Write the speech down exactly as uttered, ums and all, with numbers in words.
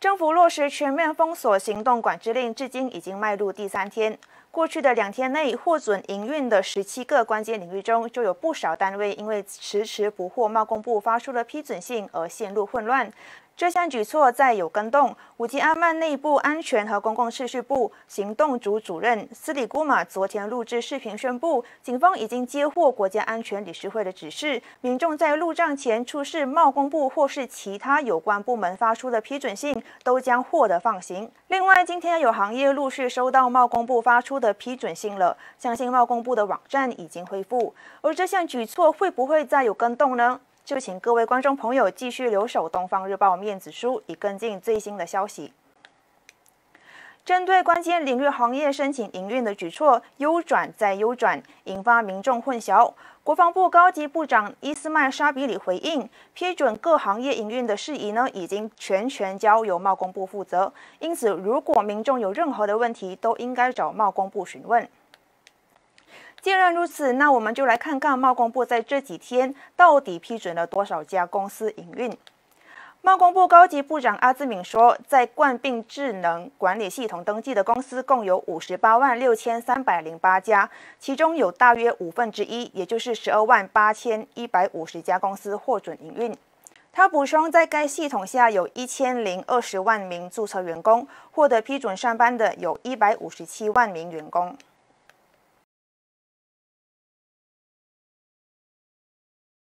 政府落实全面封锁行动管制令，至今已经迈入第三天。过去的两天内，获准营运的十七个关键领域中，就有不少单位因为迟迟不获贸工部发出的批准信而陷入混乱。这项举措再有更动，五级阿曼内部安全和公共秩序部行动组主任斯里古马昨天录制视频宣布，警方已经接获国家安全理事会的指示，民众在入账前出示贸工部或是其他有关部门发出的批准信，都将获得放行。另外，今天有行业陆续收到贸工部发出的批准信了，相信贸工部的网站已经恢复。而这项举措会不会再有更动呢？就请各位观众朋友继续留守《东方日报》面子书，以跟进最新的消息。针对关键领域行业申请营运的举措优转再优转，引发民众混淆。国防部高级部长伊斯迈沙比里回应，批准各行业营运的事宜呢，已经全权交由贸工部负责。因此，如果民众有任何的问题，都应该找贸工部询问。既然如此，那我们就来看看贸工部在这几天到底批准了多少家公司营运。贸工部高级部长阿兹敏说，在冠病智能管理系统登记的公司共有五十八万六千三百零八家，其中有大约五分之一，也就是十二万八千一百五十家公司获准营运。他补充，在该系统下有一千零二十万名注册员工，获得批准上班的有一百五十七万名员工。